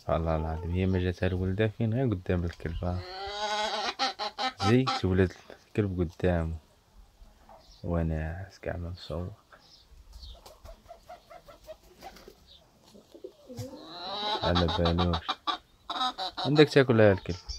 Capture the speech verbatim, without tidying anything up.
والله العظيم هي ما جاتها الولدة فين غير قدام الكلب، ها. زي تولد الكلب قدامه وناعس كاع ما مسوق. على بالوش عندك تاكلها الكلب.